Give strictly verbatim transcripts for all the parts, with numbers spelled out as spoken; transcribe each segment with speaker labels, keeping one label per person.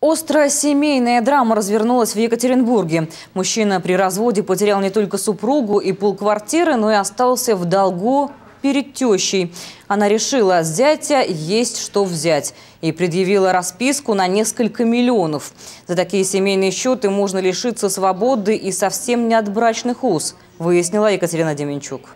Speaker 1: Острая семейная драма развернулась в Екатеринбурге. Мужчина при разводе потерял не только супругу и полквартиры, но и остался в долгу перед тещей. Она решила, с зятя есть что взять, и предъявила расписку на несколько миллионов. За такие семейные счеты можно лишиться свободы и совсем не от брачных уз, выяснила Екатерина Деменчук.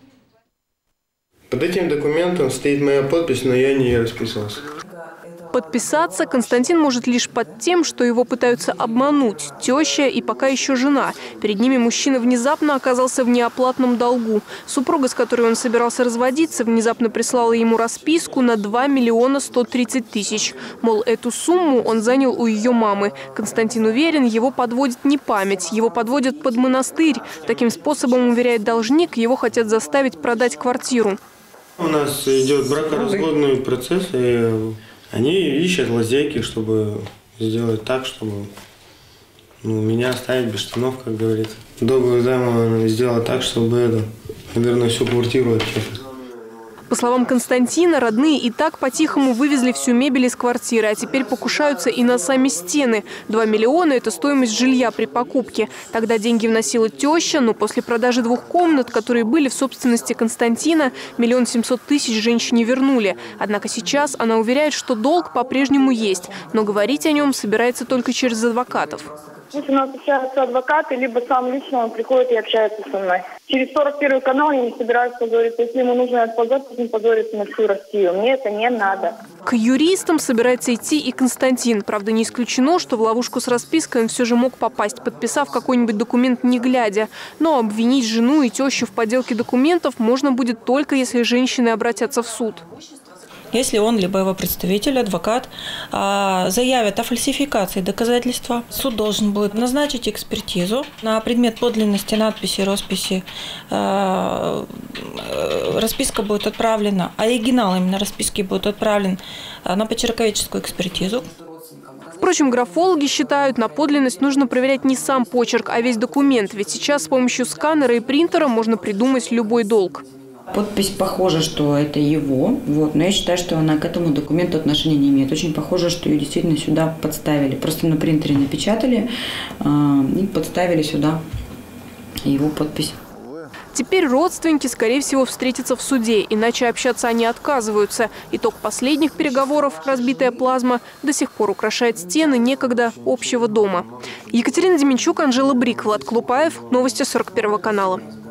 Speaker 2: Под этим документом стоит моя подпись, но я не расписывался.
Speaker 3: Подписаться Константин может лишь под тем, что его пытаются обмануть теща и пока еще жена. Перед ними мужчина внезапно оказался в неоплатном долгу. Супруга, с которой он собирался разводиться, внезапно прислала ему расписку на два миллиона сто тридцать тысяч. Мол, эту сумму он занял у ее мамы. Константин уверен, его подводит не память, его подводят под монастырь. Таким способом, уверяет должник, его хотят заставить продать квартиру.
Speaker 2: У нас идет бракоразводный процесс, и они ищут лазейки, чтобы сделать так, чтобы ну, меня оставить без штанов, как говорится. Договор займа сделала так, чтобы это, наверное, всю квартиру отчепить.
Speaker 3: По словам Константина, родные и так по-тихому вывезли всю мебель из квартиры, а теперь покушаются и на сами стены. Два миллиона – это стоимость жилья при покупке. Тогда деньги вносила теща, но после продажи двух комнат, которые были в собственности Константина, миллион семьсот тысяч женщине вернули. Однако сейчас она уверяет, что долг по-прежнему есть, но говорить о нем собирается только через адвокатов.
Speaker 4: Пусть у нас общаются адвокаты, либо сам лично он приходит и общается со мной. Через сорок первый канал я не собираюсь позориться. Если ему нужно этот позор, пусть он позорится на всю Россию. Мне это не надо.
Speaker 3: К юристам собирается идти и Константин. Правда, не исключено, что в ловушку с распиской он все же мог попасть, подписав какой-нибудь документ не глядя. Но обвинить жену и тещу в подделке документов можно будет только, если женщины обратятся в суд.
Speaker 5: Если он, либо его представитель, адвокат, заявят о фальсификации доказательства, суд должен будет назначить экспертизу на предмет подлинности надписи, росписи. Расписка будет отправлена, оригинал именно расписки будет отправлен на почерковедческую экспертизу.
Speaker 3: Впрочем, графологи считают, на подлинность нужно проверять не сам почерк, а весь документ. Ведь сейчас с помощью сканера и принтера можно придумать любой долг.
Speaker 6: Подпись похожа, что это его, вот, но я считаю, что она к этому документу отношения не имеет. Очень похоже, что ее действительно сюда подставили. Просто на принтере напечатали э, и подставили сюда его подпись.
Speaker 3: Теперь родственники, скорее всего, встретятся в суде, иначе общаться они отказываются. Итог последних переговоров, разбитая плазма, до сих пор украшает стены некогда общего дома. Екатерина Деменчук, Анжела Брик, Влад Клупаев. Новости сорок первого канала.